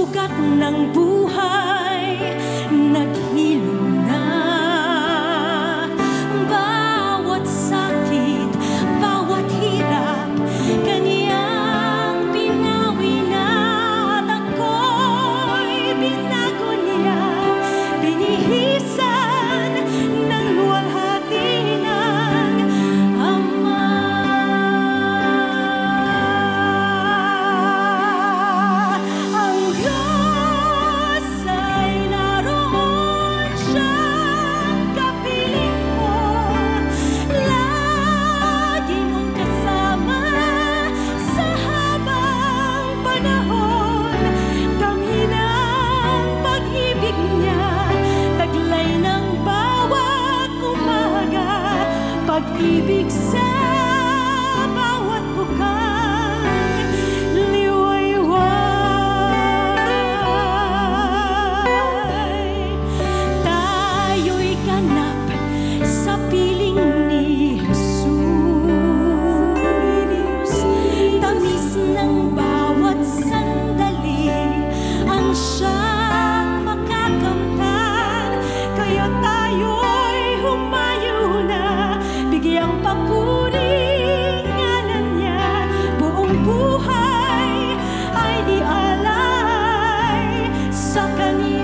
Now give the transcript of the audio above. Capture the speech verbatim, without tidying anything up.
sugat ng buhay, naghilom na. Bawat sakit, bawat hirap, Kaniyang pinawi na. At ako'y binago niya, binihisan ng luwalhati ng Ama. Ang Diyos ay naroon, Siyang kapiling mo. Lagi mong kasama sa habang panahon. Damhin ang pag-ibig niya, taglay ng bawat umaga. Pag-ibig sa bawat bukang liwayway. Tayo'y ganap sa piling ni Jesus. Tamis ng bawat sandali ang siyang makakamtan. Kaya tayo'y humayo na, bigyang papuri ngalan niya. Buong buhay ay dialay sa Kanya.